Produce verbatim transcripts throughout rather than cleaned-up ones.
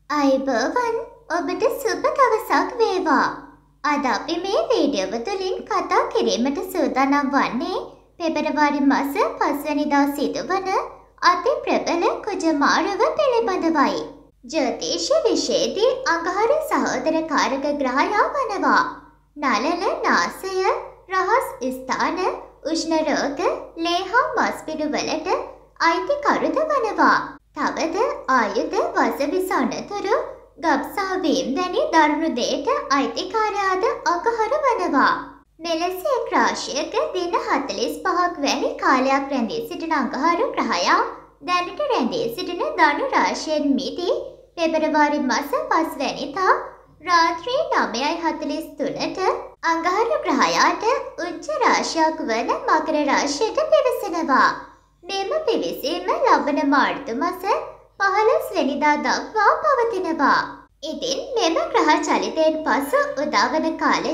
අයිබෝවන් ඔබට සුබ දවසක් වේවා. අද අපි මේ වීඩියෝව තුළින් කතා කිරීමට සූදානම් වන්නේ පෙබරවාරි මාස පස්වැනිදා සිදුවන අති ප්‍රබල කුජමාරුව පිළිබඳවයි. ජ්‍යොතිෂ විෂයේදී අඟහරු සහෝදර කාරක ග්‍රහයා වනවා. නලල නාසය රහස් ස්ථාන උෂ්ණ රෝග ලේ හා මස් පිඩු වලට අයිතිකරුද වනවා. තවද ආයුධ වසවිස අනතුරු ගබ්සා වීම් වැනි දරුණු දේට අයිතිකාරයාද අඟහරු වනවා. මෙලෙස එක් රාශියක දින හතළිස් පහක් වැනි කාලයක් රැඳී සිටින අඟහරු ග්‍රහයා දැනට රැඳී සිටින ධනු රාශියෙන් මිදී පෙබරවාරි මාස පස්වැනිදා රාත්‍රී නවයයි හතළිස් තුනට අඟහරු ග්‍රහයාට උච්ච රාශියක් වන මකර රාශියට පිවිසෙනවා. මෙම පිවිසීම ලබන මාර්තු මාස පහළොස් වෙනිදා දක්වා පවතිනවා. ඉතින් මෙම ග්‍රහ චලිතයෙන් පසු උදාවන කාලය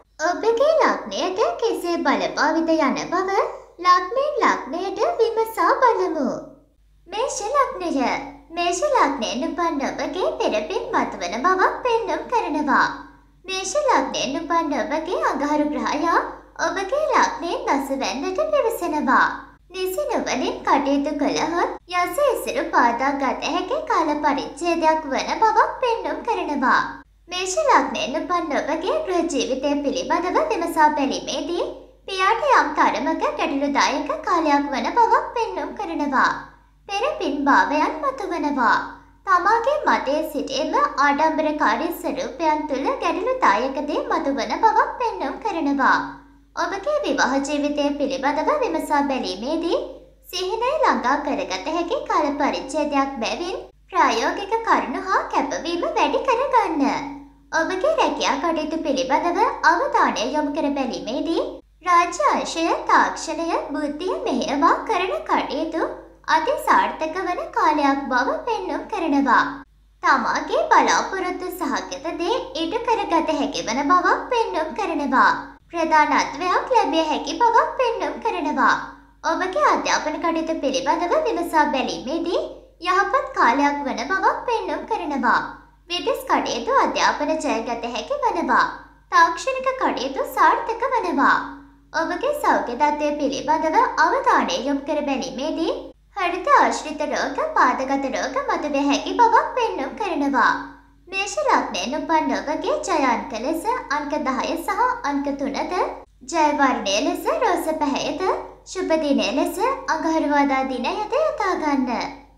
ඔබගේ ලග්නයට කෙසේ බලපාවිද යන බව ලග්නයෙන් ලග්නයට විමසා බලමු. මේෂ ලග්නය. මේෂ ලග්නයෙන් උපන් ඔබගේ පෙරපින් මතුවන බවක් පෙන්නුම් කරනවා. මේෂ ලග්නයෙන් උපන් ඔබගේ අඟහරු ග්‍රහයා ඔබගේ ලග්නයෙන් දසවැන්නට පිවිසෙනවා. නිසි නුවණින් කටයුතු කළහොත් යස ඉසුරු පාදා ගත හැකි කාල පරිච්ඡේදයක් වන බවක් පෙන්නුම් කරනවා. මේෂ ලග්නයෙන් උපන් ඔබගේ ගෘහ ජීවිතය පිළිබඳව විමසා බැලීමේදී පියාට යම් තරමක ගැටලුදායක කාලයක් වන බවක් පෙන්නුම් කරනවා. පෙර පින් භාවයන් මතුවනවා. තමාගේ මතයේ සිටීම ආඩම්බරකාරී ස්වරූපයන් තුළ ගැටලුදායක දේ මතුවන බවක් පෙන්නුම් කරනවා. ඔබගේ විවාහ ජීවිතය පිළිබඳව විමසා බැලීමේදී සිහිනය ළඟා කරගත හැකි කාල පරිච්ඡේදයක් බැවින් ප්‍රායෝගික කරුණු හා කැපවීම වැඩි කරගන්න. ඔබගේ රැකියා කටයුතු පිළිබඳව අවධානය යොමු කර බැලීමේදී රාජ්‍ය අංශය තාක්ෂණය බුද්ධිය මෙහෙයවා කරන කටයුතු අති සාර්ථක වන කාලයක් බව පෙන්නුම් කරනවා. තමාගේ බලාපොරොත්තු සහගත දේ ඉටු කරගත හැකි වන බවක් පෙන්නුම් කරනවා. ප්‍රධානත්වයක් ලැබිය හැකි බවක් පෙන්නුම් කරනවා. ඔබගේ අධ්‍යාපන කටයුතු පිළිබඳව විමසා බැලීමේදී යහපත් කාලයක් වන බවක් පෙන්නුම් කරනවා. විදෙස් කටයුතු අධ්‍යාපන ජයගත හැකි වනවා. තාක්ෂණික කටයුතු සාර්ථක වනවා. ඔබගේ සෞඛ්‍ය තත්ත්වය පිළිබඳව අවධානය යොමු කර බැලීමේදී හෘද ආශ්‍රිත රෝග පාදගත රෝග මතුවිය හැකි බවක් පෙන්නුම් කරනවා. මේෂ ලග්නයෙන් උපන් ඔබගේ ජය අංක ලෙස අංක දහය සහ අංක තුනද ජය වර්ණය ලෙස රෝස පැහැයද ශුභ දිනය ලෙස අඟහරුවාදා දිනයද යොදා ගන්න.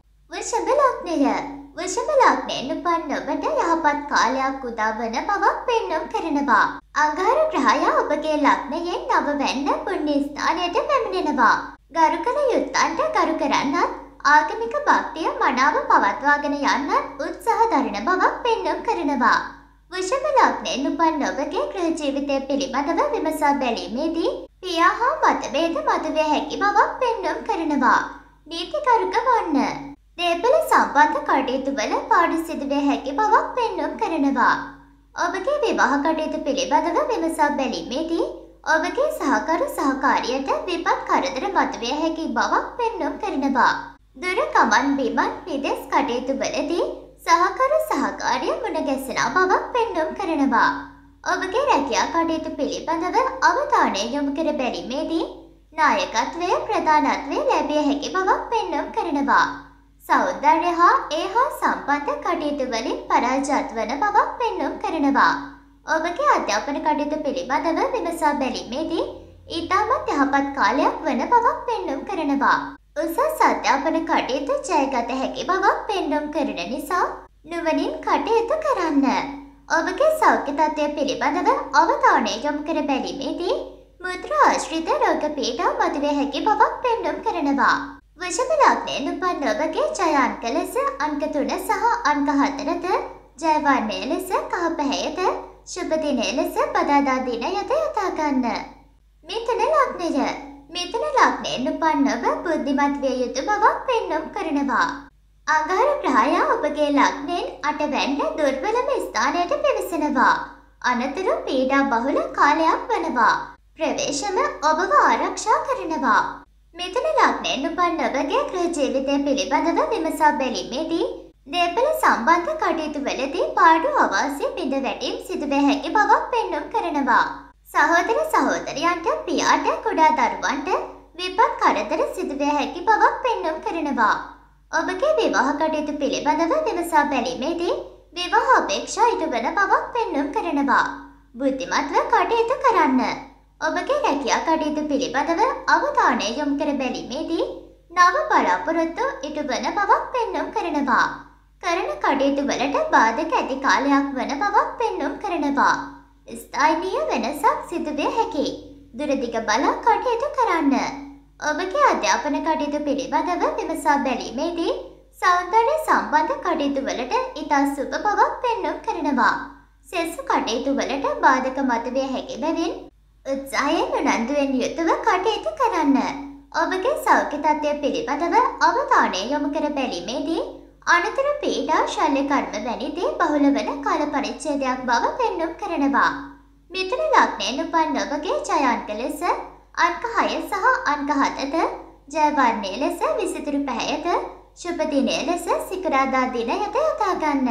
වෘෂභ ලග්නය. වෘෂභ ලග්නයෙන් උපන් ඔබට යහපත් කාලයක් උදා වන බවක් පෙන්නුම් කරනවා. අඟහරු ග්‍රහයා ඔබගේ ලග්නයෙන් නවවැන්න පුණ්‍ය ස්ථානයට පැමිණෙනවා. ගරු කළ යුත්තන්ට ගරු කරන්නත් ආගමික භක්තිය මනාව පවත්වාගෙන යන්නත් උත්සාහ දරන බවක් පෙන්නුම් කරනවා. වෘෂභ ලග්නයෙන් උපන් ඔබගේ ගෘහ ජීවිතය පිළිබඳව විමසා බැලීමේදී පියා හා මතභේද මතුවිය හැකි බවක් පෙන්නුම් කරනවා. නීතිකරුක වන්න. දේපල සම්බන්ධ කටයුතු වල පාඩු සිදුවිය හැකි බවක් පෙන්නුම් කරනවා. ඔබගේ විවාහ කටයුතු පිළිබඳව විමසා බැලීමේදී ඔබගේ සහකරු සහකාරියට විපත් කරදර මතුවිය හැකි බවක් පෙන්නුම් කරනවා. දුර ගමන් බිමන් විදෙස් කටයුතු වලදී සහකරු සහකාරිය මුණ ගැසෙන බවක් පෙන්නුම් කරනවා. ඔබගේ රැකියා කටයුතු පිළිබඳව අවධානය යොමු කර බැලීමේදී නායකත්වය ප්‍රධානත්වය ලැබිය හැකි බවක් පෙන්නුම් කරනවා. සෞන්දර්ය හා ඒ හා සම්බන්ධ කටයුතු වලින් පරාජයත් වන බවක් පෙන්නුම් කරනවා. ඔබගේ අධ්‍යාපන කටයුතු පිළිබඳව විමසා බැලීමේදී ඊටමත් යහපත් කාලයක් වන බවක් පෙන්නුම් කරනවා. උසස් අධ්‍යාපන කටයුතු ජයගත හැකි බවක් පෙන්නුම් කරන නිසා නුවණින් කටයුතු කරන්න. ඔබගේ සෞඛ්‍ය තත්ත්වය පිළිබඳව අවධානය යොමු කර බැලීමේදී මුත්‍රා ආශ්‍රිත රෝග පීඩා මතුවිය හැකි බවක් පෙන්නුම් කරනවා. වෘෂභ ලග්නයෙන් උපන් ඔබගේ ජය අංක ලෙස අංක තුන සහ අංක හතරද ජය වර්ණය ලෙස කහ පැහැයද ශුභ දිනය ලෙස බදාදා දිනයද යොදා ගන්න. මිථුන ලග්නය. මිථුන ලග්නයෙන් උපන් ඔබ බුද්ධිමත් විය යුතු බවක් පෙන්නුම් කරනවා. අඟහරු ග්‍රහයා ඔබගේ ලග්නයෙන් අටවැන්න දුර්වලම ස්ථානයට පිවිසෙනවා. අනතුරු පීඩා බහුල කාලයක් වනවා. ප්‍රවේශම ඔබව ආරක්ෂා කරනවා. මිථුන ලග්නයෙන් උපන් ඔබගේ ගෘහ ජීවිතය පිළිබඳව විමසා බැලීමේදී දේපල සම්බන්ධ කටයුතු වලදී පාඩු අවාසි බිඳ වැටීම් සිදුවිය හැකි බවක් පෙන්නුම් කරනවා. සහෝදර සහෝදරයන්ට පියාට කුඩා දරුවන්ට විපත් කරදර සිදුවිය හැකි බවක් පෙන්නුම් කරනවා. ඔබගේ විවාහ කටයුතු පිළිබඳව විමසා බැලීමේදී විවාහ අපේක්ෂා ඉටු වන බවක් පෙන්නුම් කරනවා. බුද්ධිමත්ව කටයුතු කරන්න. ඔබගේ රැකියා කටයුතු පිළිබඳව අවධානය යොමු කර බැලීමේදී නව බලාපොරොත්තු ඉටු වන බවක් පෙන්නුම් කරනවා. කරන කටයුතු වලට බාධක ඇති කාලයක් වන බවක් පෙන්නුම් කරනවා. ස්ථායීය වෙනසක් සිදුවිය හැකියි. දුරදිග බලා කටයුතු කරන්න. ඔබගේ අධ්‍යාපන කටයුතු පිළිබඳව විමසා බැලීමේදී සෞන්දර්ය සම්බන්ධ කටයුතු වලට ඉතා සුබ බවක් පෙන්නුම් කරනවා. සෙසු කටයුතු වලට බාධක මතුවිය හැකි බැවින් උත්සාහයෙන් උනන්දුවෙන් යුතුව කටයුතු කරන්න. ඔබගේ සෞඛ්‍ය තත්ත්වය පිළිබඳව අවධානය යොමු කර බැලීමේදී අනතුරු පීඩා ශල්‍ය කර්ම වැනි දේ බහුල වන කාල පරිච්ඡේදයක් බව පෙන්නුම් කරනවා. මිථුන ලග්නයෙන් උපන් ඔබගේ ජය අංක ලෙස අංක හය සහ අංක හතද, ජය වර්ණය ලෙස විසිතුරු පැහැයද, ශුභ දිනය ලෙස සිකුරාදා දිනයද යොදා ගන්න.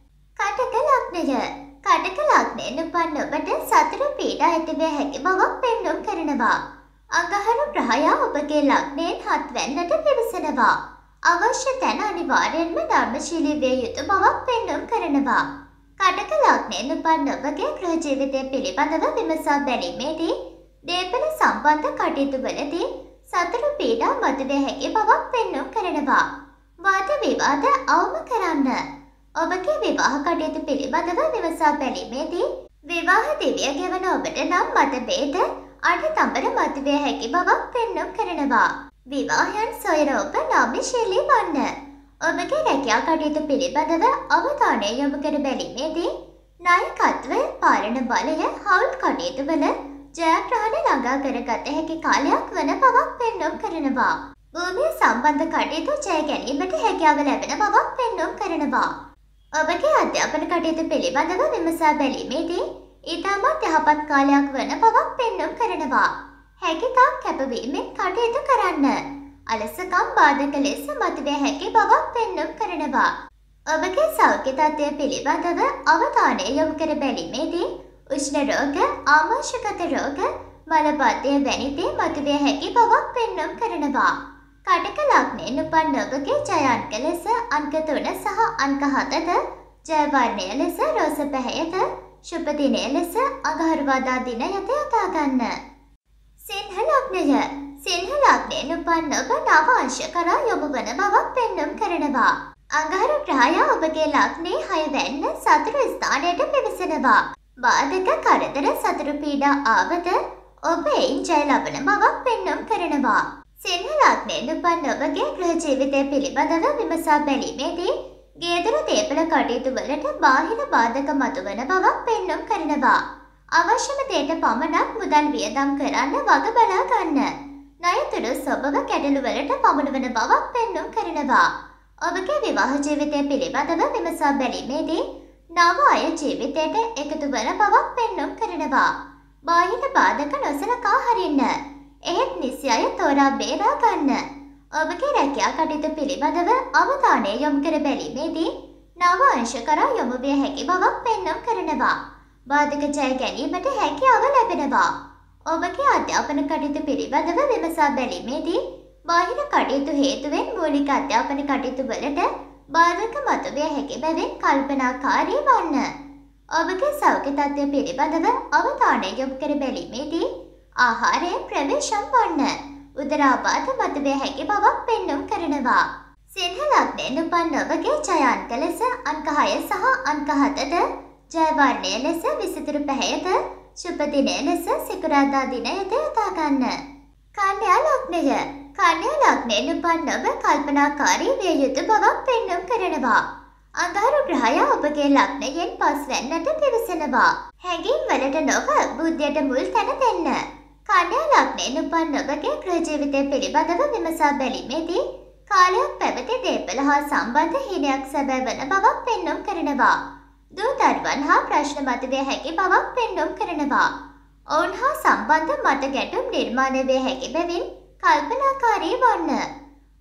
කටක ලග්නය. කටක ලග්නයෙන් උපන් ඔබට සතුරු පීඩා ඇතිවිය හැකි බවක් පෙන්නුම් කරනවා. අඟහරු ග්‍රහය ඔබගේ ලග්නයෙන් හත් වැන්නට පිවිසෙනවා. අවශ්‍ය තැන අනිවාර්යෙන්ම ධර්මශීලී විය යුතු බවක් පෙන්නුම් කරනවා. කටක ලග්නයෙන් උපන් ඔබගේ ගෘහ ජීවිතය පිළිබඳව විමසා බැලීමේදී දේපල සම්බන්ධ කටයුතු වලදී සතුරු පීඩා මතුවිය හැකි බවක් පෙන්නුම් කරනවා. වාද විවාද අවම කරන්න. ඔබගේ විවාහ කටයුතු පිළිබඳව විමසා බැලීමේදී විවාහ දිවිය ගෙවන ඔබට නම් මතභේද අඩතඹර මතුවිය හැකි බවක් පෙන්නුම් කරනවා. විවාහයන් සොයන ඔබ නාමශීලී වන්න. ඔබගේ රැකියා කටයුතු පිළිබඳව අවධානය යොමු කර බැලීමේදී නායකත්වය, පාලන බලය, හවුල් කටයුතු වල ජයග්‍රහණ ළඟා කරගත හැකි කාලයක් වන බවක් පෙන්නුම් කරනවා. භූමිය සම්බන්ධ කටයුතු ජය ගැනීමට හැකියාව ලැබෙන බවක් පෙන්නුම් කරනවා. ඔබගේ අධ්‍යාපන කටයුතු පිළිබඳව විමසා බැලීමේදී ඉතාමත් යහපත් කාලයක් වන බවක් පෙන්නුම් කරනවා. හැකියතාක් කැපවීමෙන් කටයුතු කරන්න. අලසකම් බාධක ලෙස මතුවිය හැකි බවක් පෙන්නුම් කරනවා. ඔබගේ සෞඛ්‍ය තත්ත්වය පිළිබඳව අවධානය යොමු කර බැලීමේදී උෂ්ණ රෝග, ආමාශයගත රෝග, මලබද්ධය වැනි දේ මතුවිය හැකි බවක් පෙන්නුම් කරනවා. කටක ලග්නයෙන් උපන් ඔබගේ ජය අංක ලෙස අංක තුන සහ අංක හතද, ජය වර්ණය ලෙස රෝස පැහැයද, ශුභ දිනය ලෙස අඟහරුවාදා දිනයද යොදා ගන්න. සිංහ ලග්නය. සිංහ ලග්නයෙන් උපන් ඔබ නව අංශ කරා යොමු වන බවක් පෙන්නුම් කරනවා. අඟහරු ග්‍රහය ඔබගේ ලග්නයේ හය වැන්න සතුරු ස්ථානයට පිවිසෙනවා. බාධක කරදර සතුරු පීඩා ආවද ඔබ එයින් ජය ලබන බවක් පෙන්නුම් කරනවා. සිංහ ලග්නයෙන් උපන් ඔබගේ ගෘහ ජීවිතය පිළිබඳව විමසා බැලීමේදී ගේදර දේපල කටයුතු වලට බාහිර බාධක මතුවන බවක් පෙන්නුම් කරනවා. අවශ්‍යම දේට පමණක් මුදල් වියදම් කරන්න වග බලා ගන්න. ණයතුරු සොබව කැඩලු වලට පමුණුවන බවක් පෙන්නුම් කරනවා. ඔබගේ විවාහ ජීවිතය පිළිබඳව විමසා බැලීමේදී නව අය ජීවිතයට එකතු වන බවක් පෙන්නුම් කරනවා. බාහිර බාධක නොසලකා හරින්න. එහෙත් නිසි අය තෝරා බේරා ගන්න. ඔබගේ රැකියා කටයුතු පිළිබඳව අවධානය යොමු කර බැලීමේදී නව අංශ කරා යොමු විය හැකි බවක් පෙන්නුම් කරනවා. බාධක ජය ගැනීමට හැකියාව ලැබෙනවා. ඔබගේ අධ්‍යාපන කටයුතු පිළිබඳව විමසා බැලීමේදී බාහිර කටයුතු හේතුවෙන් මූලික අධ්‍යාපන කටයුතු වලට බාධක මතුවිය හැකි බැවින් කල්පනාකාරී වන්න. ඔබගේ සෞඛ්‍ය තත්ත්වය පිළිබඳව අවධානය යොමු කර බැලීමේදී ආහාරයෙන් ප්‍රවේශම් වන්න. උදරාබාධ මතුවිය හැකි බවක් පෙන්නුම් කරනවා. සිංහ ලග්නයෙන් උපන් ඔබගේ ජය අංක ලෙස අංක හය සහ අංක හතද, ජය වර්ණය ලෙස විසිතුරු පැහැයද, ශුභ දිනය ලෙස සිකුරාදා දිනයද යොදා ගන්න. කන්‍යා ලග්නය. කන්‍යා ලග්නයෙන් උපන් ඔබ කල්පනාකාරී විය යුතු බවක් පෙන්නුම් කරනවා. අඟහරු ග්‍රහය ඔබගේ ලග්නයෙන් පස් වැන්නට පිවිසෙනවා. හැඟීම් වලට නොව බුද්ධියට මුල් තැන දෙන්න. කන්‍යා ලග්නයෙන් උපන් ඔබගේ ගෘහ ජීවිතය පිළිබඳව විමසා බැලීමේදී කාලයක් පැවති දේපල හා සම්බන්ධ හීනයක් සැබෑ වන බවක් පෙන්නුම් කරනවා. දූ දරුවන් හා ප්‍රශ්න මතුවිය හැකි බවක් පෙන්නුම් කරනවා. ඔවුන් හා සම්බන්ධ මත ගැටුම් නිර්මාණය විය හැකි බැවින් කල්පනාකාරී වන්න.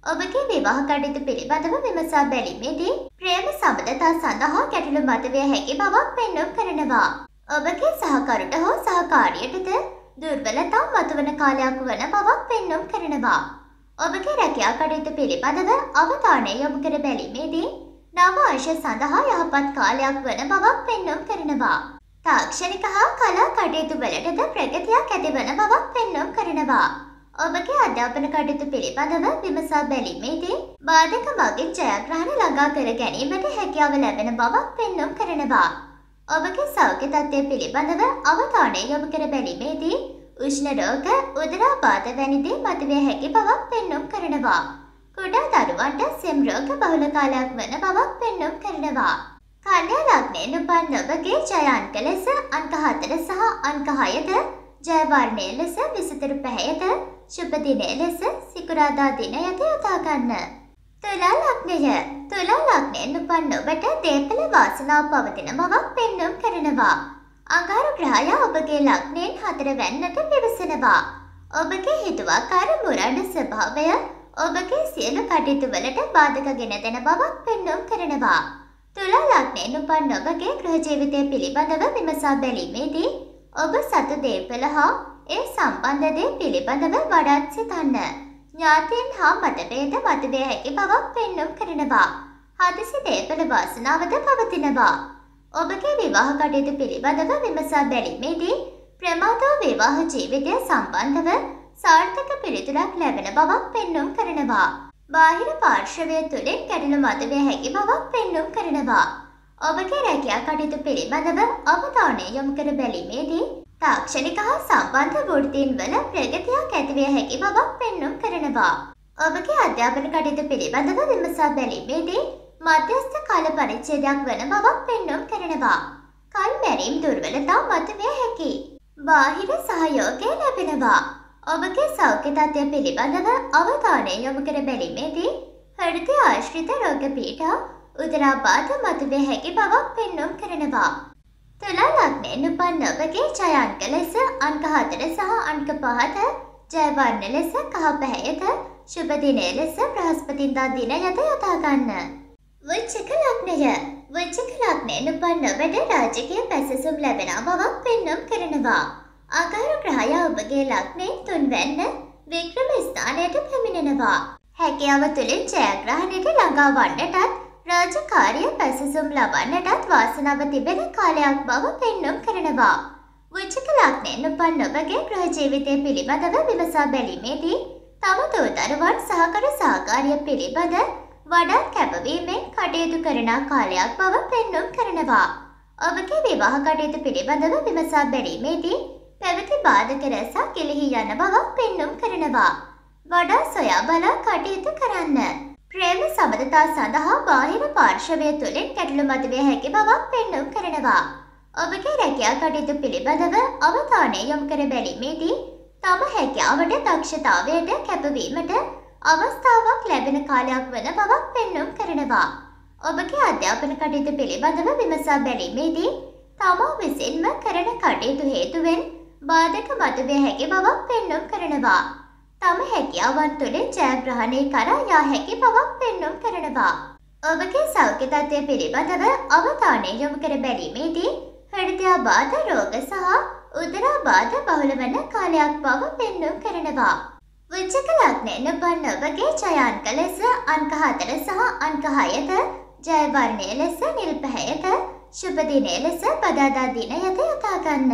ඔබගේ විවාහ කටයුතු පිළිබඳව විමසා බැලීමේදී ප්‍රේම සබඳතා සඳහා ගැටලු මතුවිය හැකි බවක් පෙන්නුම් කරනවා. ඔබගේ සහකරුට හෝ සහකාරියටද දුර්වලතා මතුවන කාලයක් වන බවක් පෙන්නුම් කරනවා. ඔබගේ රැකියා කටයුතු පිළිබඳව අවධානය යොමු කර බැලීමේදී නව ආශය සඳහා යහපත් කාලයක් වන බවක් පෙන්නුම් කරනවා. තාක්ෂණික හා කලා කටයුතු වලටද ප්‍රගතියක් ඇතිවන බවක් පෙන්නුම් කරනවා. ඔබගේ අධ්‍යාපන කටයුතු පිළිබඳව විමසා බැලීමේදී බාධක මගින් ජයග්‍රහණ ළඟා කර ගැනීමට හැකියාව ලැබෙන බවක් පෙන්නුම් කරනවා. ඔබගේ සෞඛ්‍ය තත්ත්වය පිළිබඳව අවධානය යොමු කර බැලීමේදී උෂ්ණ රෝග, උදරාබාධ වැනි දේ මතුවිය හැකි බවක් පෙන්නුම් කරනවා. කුඩා දරුවන්ට සෙම් රෝග බහුල කාලයක් වන බවක් පෙන්නුම් කරනවා. කන්‍යා ලග්නයෙන් උපන් ඔබගේ ජය අංක ලෙස අංක හතර සහ අංක හයද, ජය වර්ණය ලෙස විසිතුරු පැහැයද, ශුභ දිනය ලෙස සිකුරාදා දිනයද යොදා ගන්න. තුලා ලග්නය. තුලා ලග්නයෙන් උපන් ඔබට දේපල වාසනාව පවතින බවක් පෙන්නුම් කරනවා. අඟහරු ග්‍රහය ඔබගේ ලග්නයෙන් හතර වැන්නට පිවිසෙනවා. ඔබගේ හිතුවක්කාර මුරඩ ස්වභාවය ඔබගේ සියලු කටයුතු වලට බාධක ගෙන දෙන බවක් පෙන්නුම් කරනවා. තුලා ලග්නයෙන් උපන් ඔබගේ ගෘහ ජීවිතය පිළිබඳව විමසා බැලීමේදී ඔබ සතු දේපල හා ඒ සම්බන්ධ දේ පිළිබඳව වඩාත් සිතන්න. ඥාතීන් හා මතභේද මතුවිය හැකි බවක් පෙන්නුම් කරනවා. හදිසි දේපල වාසනාවද පවතිනවා. ඔබගේ විවාහ කටයුතු පිළිබඳව විමසා බැලීමේදී ප්‍රමාදව විවාහ ජීවිතය සම්බන්ධව සාර්ථක පිළිතුරක් ලැබෙන බවක් පෙන්නුම් කරනවා. බාහිර පාර්ශවය තුළින් ගැටලු මතුවිය හැකි බවක් පෙන්නුම් කරනවා. ඔබගේ රැකියා කටයුතු පිළිබඳව අවධානය යොමු කර බැලීමේදී තාක්ෂණික හා සම්බන්ධ වෘත්තීන් වල ප්‍රගතියක් ඇතිවිය හැකි බවක් පෙන්නුම් කරනවා. ඔබගේ අධ්‍යාපන කටයුතු පිළිබඳව විමසා බැලීමේදී මධ්‍යස්ථ කාල පරිච්ඡේදයක් වන බවක් පෙන්නුම් කරනවා. කල් මැරීම් දුර්වලතා මතුවිය හැකි. බාහිර සහයෝගය ලැබෙනවා. ඔබගේ සෞඛ්‍ය තත්ත්වය පිළිබඳව අවධානය යොමු කර බැලීමේදී හෘද ආශ්‍රිත රෝග පීඩා, උදරාබාධ මතුවිය හැකි බවක් පෙන්නුම් කරනවා. තුලා ලග්නයෙන් උපන් ඔබගේ ජය අංක ලෙස අංක හතර සහ අංක පහද, ජය වර්ණ ලෙස කහ පැහැයද, ශුභ දිනය ලෙස බ්‍රහස්පතින්දා දිනයද යොදා ගන්න. වෘශ්චික ලග්නය. වෘශ්චික ලග්නයෙන් උපන් ඔබට රාජකීය පැසසුම් ලැබෙන බවක් පෙන්නුම් කරනවා. අඟහරු ග්‍රහය ඔබගේ ලග්නයෙන් තුන්වැන්න වික්‍රම ස්ථානයට පැමිණෙනවා. හැකියාව තුළින් ජයග්‍රහණයට ළඟා වන්නටත් රාජකාරිය පැසසුම් ලබන්නටත් වාසනාව තිබෙන කාලයක් බව පෙන්නුම් කරනවා. වෘශ්චික ලග්නයෙන් උපන් ඔබගේ ගෘහ ජීවිතය පිළිබඳව විමසා බැලීමේදී තම දූ දරුවන් සහකර සහකාරිය පිළිබඳ වඩාත් කැපවීමෙන් කටයුතු කරන කාලයක් බව පෙන්නුම් කරනවා. ඔබගේ විවාහ කටයුතු පිළිබඳව විමසා බැලීමේදී පැවති බාධක රැසක් ගිලිහී යන බවක් පෙන්නුම් කරනවා. වඩා සොයා බලා කටයුතු කරන්න. ප්‍රේම සබඳතා සඳහා බාහිර පාර්ශවය තුළින් ගැටලු මතුවිය හැකි බවක් පෙන්නුම් කරනවා. ඔබගේ රැකියා කටයුතු පිළිබඳව අවධානය යොමු කර බැලීමේදී තම හැකියාවට දක්ෂතාවයට කැපවීමට අවස්ථාවක් ලැබෙන කාලයක් වන බවක් පෙන්නුම් කරනවා. ඔබගේ අධ්‍යාපන කටයුතු පිළිබඳව විමසා බැලීමේදී තමා විසින්ම කරන කටයුතු හේතුවෙන් බාධක මතුවිය හැකි බවක් පෙන්නුම් කරනවා. තම හැකියාවන් තුළින් ජයග්‍රහණය කරා යා හැකි බවක් පෙන්නුම් කරනවා. ඔබගේ සෞඛ්‍ය තත්ත්වය පිළිබඳව අවධානය යොමු කර බැලීමේදී හෘදයාබාධ රෝග සහ උදරාබාධ බහුල වන කාලයක් බව පෙන්නුම් කරනවා. වෘශ්චික ලග්නයෙන් උපන් ඔබගේ ජය අංක ලෙස අංක හතර සහ අංක හයද, ජය වර්ණය ලෙස නිල් පැහැයද, ශුභ දිනය ලෙස බදාදා දිනයද යොදා ගන්න.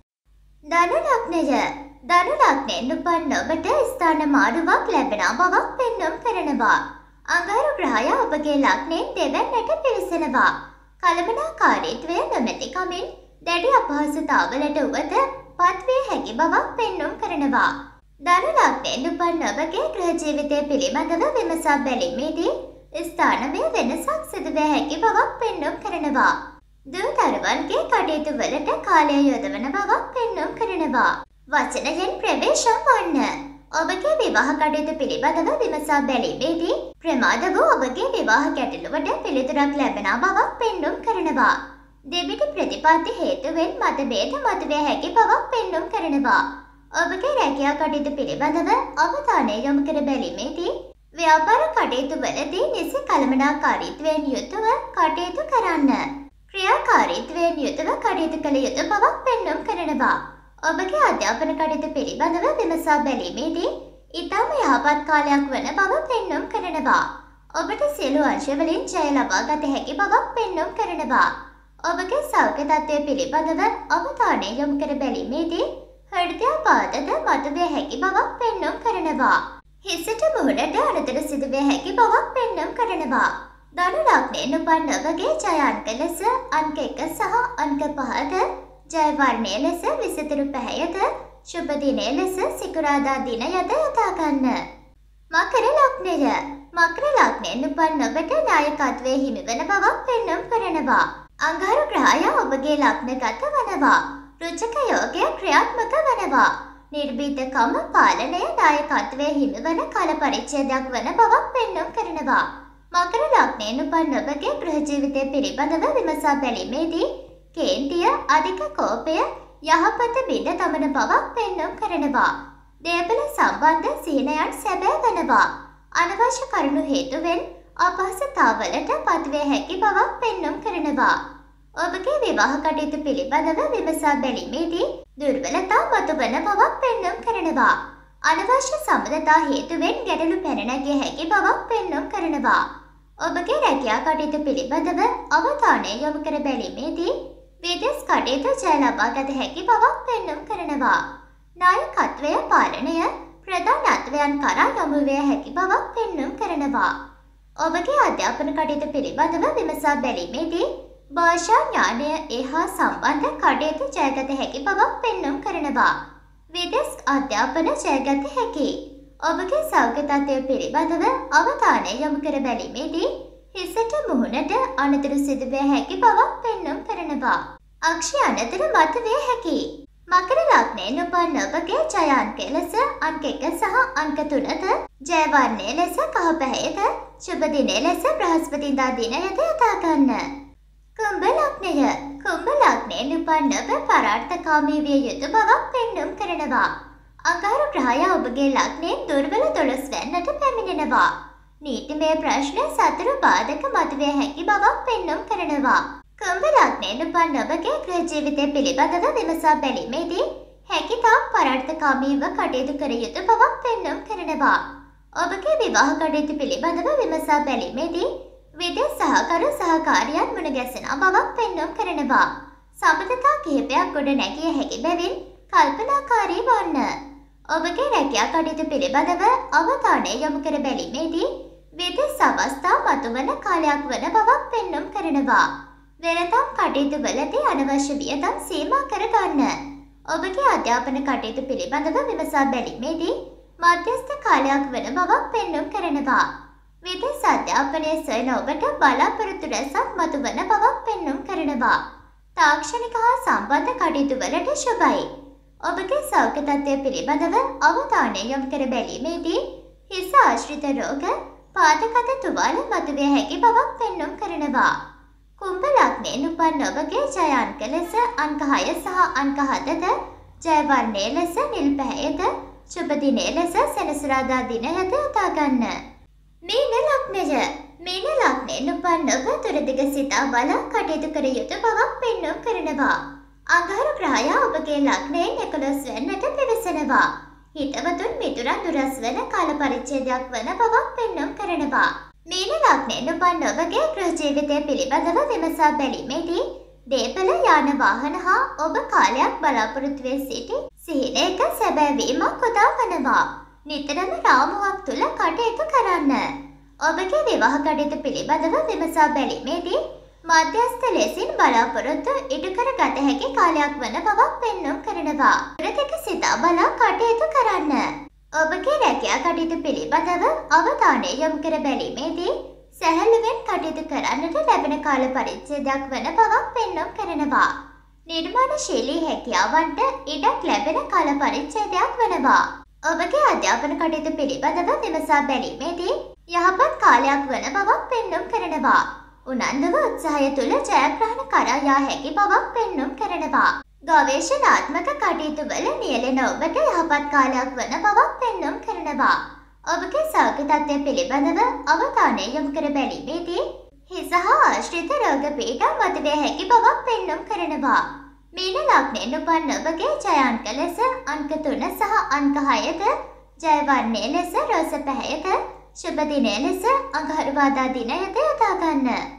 ධනු ලග්නය. ධනු ලග්නයෙන් උපන් ඔබට ස්ථාන මාරුවක් ලැබෙන බවක් පෙන්නුම් කරනවා. අඟහරු ග්‍රහය ඔබගේ ලග්නයෙන් දෙවැන්නට පිවිසෙනවා. කලමනාකාරීත්වය නොමැති කමින් දැඩි අපහසුතාවලට උවද පත්විය හැකි බවක් පෙන්නුම් කරනවා. ධනු ලග්නයෙන් උපන් ඔබගේ ගෘහ ජීවිතය පිළිබඳව විමසා බැලීමේදී ස්ථානමය වෙනසක් සිදුවිය හැකි බවක් පෙන්නුම් කරනවා. දූ දරුවන්ගේ කටයුතු වලට කාලය යොදවන බවක් පෙන්නුම් කරනවා. වචනයෙන් ප්‍රවේශම් වන්න. ඔබගේ විවාහ කටයුතු පිළිබඳව විමසා බැලීමේදී ප්‍රමාද වූ ඔබගේ විවාහ ගැටලුවට පිළිතුරක් ලැබෙන බවක් පෙන්නුම් කරනවා. දෙබිඩි ප්‍රතිපත්ති හේතුවෙන් මතභේද මතුවිය හැකි බවක් පෙන්නුම් කරනවා. ඔබගේ රැකියා කටයුතු පිළිබඳව අවධානය යොමු කර බැලීමේදී ව්‍යාපාර කටයුතු වලදී නිසි කළමනාකාරීත්වයෙන් යුතුව කටයුතු කරන්න. ක්‍රියාකාරීත්වයෙන් යුතුව කටයුතු කළ යුතු බවක් පෙන්නුම් කරනවා. ඔබගේ අධ්‍යාපන කටයුතු පිළිබඳව විමසා බැලීමේදී ඉතාම යහපත් කාලයක් වන බව පෙන්නුම් කරනවා. ඔබට සියලු අංශවලින් ජය ලබා ගත හැකි බවක් පෙන්නුම් කරනවා. ඔබගේ සෞඛ්‍ය තත්ත්වය පිළිබඳව අවධානය යොමු කර බැලීමේදී හෘදයාබාධද මතුවිය හැකි බවක් පෙන්නුම් කරනවා. හිසට මුහුණට අනතුරු සිදුවිය හැකි බවක් පෙන්නුම් කරනවා. ධනු ලග්නයෙන් උපන් ඔබගේ ජය අංක ලෙස අංක එක සහ අංක පහද, ජය වර්ණය ලෙස විසිතුරු පැහැයද, ශුභ දිනය ලෙස සිකුරාදා දිනයද යොදා ගන්න. මකර ලග්නය. මකර ලග්නයෙන් උපන් ඔබට නායකත්වයේ හිමිවන බවක් පෙන්නුම් කරනවා. අඟහරු ග්‍රහය ඔබගේ ලග්නගත වනවා. රුචක යෝගය ක්‍රියාත්මක වනවා. නිර්භීතකම පාලනය නායකත්වයේ හිමිවන කාල පරිච්ඡේදයක් වන බවක් පෙන්නුම් කරනවා. මකර ලග්නයෙන් උපන් ඔබගේ ගෘහ ජීවිතය පිළිබඳව විමසා බැලීමේදී කේන්තිය, අධික කෝපය, යහපත බිඳ දමන බවක් පෙන්නුම් කරනවා. දේපල සම්බන්ධ සිහිනයන් සැබෑ වනවා. අනවශ්‍ය කරුණු හේතුවෙන් අපහසුතාවලට පත්විය හැකි බවක් පෙන්නුම් කරනවා. ඔබගේ විවාහ කටයුතු පිළිබඳව විමසා බැලීමේදී දුර්වලතා මතුවන බවක් පෙන්නුම් කරනවා. අනවශ්‍ය සම්බන්ධතා හේතුවෙන් ගැටලු පැන නැගිය හැකි බවක් පෙන්නුම් කරනවා. ඔබගේ රැකියා කටයුතු පිළිබඳව අවධානය යොමු කර බැලීමේදී විදේශ කටයුතු ජය ලබා ගත හැකි බවක් පෙන්නුම් කරනවා. නායකත්වය පාලනය ප්‍රධානත්වයන් කරා යොමු විය හැකි බවක් පෙන්නුම් කරනවා. ඔබගේ අධ්‍යාපන කටයුතු පිළිබඳව විමසා බැලීමේදී භාෂා ඥානය එහා සම්බන්ධ කටයුතු ජයගත හැකි බවක් පෙන්නුම් කරනවා. විදේශ අධ්‍යාපන ජයගත හැකි. ඔබගේ සෞඛ්‍ය තත්ත්වය පිළිබඳව අවධානය යොමු කර බැලීමේදී හිසට මුහුණට අනතුරු සිදුවිය හැකි බවක් පෙන්නුම් කරනවා. අක්ෂය අනතුරු මතුවිය හැකි. මකර ලග්නයෙන් උපන් ඔබගේ ජය අංක ලෙස අංක එක සහ අංක තුනද, ජය වර්ණය ලෙස කහ පැහැයද, ශුභ දිනය ලෙස බ්‍රහස්පතින්දා දිනයද යොදා ගන්න. කුම්භ ලග්නය. කුම්භ ලග්නයෙන් උපන් ඔබ පරාර්ථකාමී විය යුතු බවක් පෙන්නුම් කරනවා. අඟහරු ග්‍රහය ඔබගේ ලග්නයෙන් දුර්වල දොළොස් වැන්නට පැමිණෙනවා. නීතිමය ප්‍රශ්න සතුරු බාධක මතුවිය හැකි බවක් පෙන්නුම් කරනවා. කුම්භ ලග්නයෙන් උපන් ඔබගේ ගෘහ ජීවිතය පිළිබඳව විමසා බැලීමේදී හැකිතාක් පරාර්ථකාමීව කටයුතු කර යුතු බවක් පෙන්නුම් කරනවා. ඔබගේ විවාහ කටයුතු පිළිබඳව විමසා බැලීමේදී විදේශ සහකරු සහකාරියන් මුණ ගැසෙන බවක් පෙන්නුම් කරනවා. සම්බන්ධතා කිහිපයක් ගොඩ නැගිය හැකි බැවින් කල්පනාකාරී වන්න. ඔබගේ රැකියා කටයුතු පිළිබඳව අවධානය යොමු කර බැලීමේදී විදේශ අවස්ථා මතුවන කාලයක් වන බවක් පෙන්නුම් කරනවා. වෙළඳාම් කටයුතු වලදී අනවශ්‍ය වියදම් සීමා කර ගන්න. ඔබගේ අධ්‍යාපන කටයුතු පිළිබඳව විමසා බැලීමේදී මධ්‍යස්ථ කාලයක් වන බවක් පෙන්නුම් කරනවා. විදේශ අධ්‍යාපනයේ සොයන ඔබට බලාපොරොත්තු රැසක් මතුවන බවක් පෙන්නුම් කරනවා. තාක්ෂණික හා සම්බන්ධ කටයුතු වලට ශුභයි. ඔබගේ සෞඛ්‍ය තත්ත්වය පිළිබඳව අවධානය යොමු කර බැලීමේදී හිස ආශ්‍රිත රෝග, පාදගත තුවාල මතුවිය හැකි බවක් පෙන්නුම් කරනවා. කුම්භ ලග්නයෙන් උපන් ඔබගේ ජය අංක ලෙස අංක හය සහ අංක හතද, ජය වර්ණය ලෙස නිල් පැහැයද, ශුභ දිනය ලෙස සෙනසුරාදා දිනයද යොදා ගන්න. මීන ලග්නය. මීන ලග්නයෙන් උපන් ඔබ දුරදිග සිතා බලා කටයුතු කර යුතු බවක් පෙන්නුම් කරනවා. අඟහරු ග්‍රහය ඔබගේ ලග්නයෙන් එකොළොස් වෙන්නට පිවිසෙනවා. හිතවතුන් මිතුරන් දුරස් වන කාල පරිච්ඡේදයක් වන බවක් පෙන්නුම් කරනවා. මීන ලග්නයෙන් උපන් ඔබගේ ගෘහ ජීවිතය පිළිබඳව විමසා බැලීමේදී දේපල යාන වාහන හා ඔබ කාලයක් බලාපොරොත්තු වී සිටි සිහිනයක සැබෑවීමක් උදා වනවා. නිතරම රාමුවක් තුල කටයුතු කරන්න. ඔබගේ විවාහ කටයුතු පිළිබඳව විමසා බැලීමේදී මධ්‍යස්ථ ලෙසින් බලාපොරොත්තු ඉටු කර ගත හැකි කාලයක් වන බවක් පෙන්නුම් කරනවා. දුරදිග සිතා බලා කටයුතු කරන්න. ඔබගේ රැකියා කටයුතු පිළිබඳව අවධානය යොමු කර බැලීමේදී සැහැල්ලුවෙන් කටයුතු කරන්නට ලැබෙන කාල පරිච්ඡේදයක් වන බවක් පෙන්නුම් කරනවා. නිර්මාණශීලී හැකියාවන්ට ඉඩක් ලැබෙන කාල පරිච්ඡේදයක් වනවා. ඔබගේ අධ්‍යාපන කටයුතු පිළිබඳව විමසා බැලීමේදී යහපත් කාලයක් වන බවක් පෙන්නුම් කරනවා. උනන්දුව උත්සාහය තුළ ජයග්‍රහණ කරා යා හැකි බවක් පෙන්නුම් කරනවා. ගවේෂණාත්මක කටයුතු වල නියැලෙන ඔබට යහපත් කාලයක් වන බවක් පෙන්නුම් කරනවා. ඔබගේ සෞඛ්‍ය තත්ත්වය පිළිබඳව අවධානය යොමු කර බැලීමේදී හිස හා ආශ්‍රිත රෝග පීඩා මතුවිය හැකි බවක් පෙන්නුම් කරනවා. මීන ලග්නයෙන් උපන් ඔබගේ ජය අංක ලෙස අංක තුන සහ අංක හයද, ජය වර්ණය ලෙස රෝස පැහැයද, ශුභ දිනය ලෙස අඟහරුවාදා දිනයද යොදා ගන්න.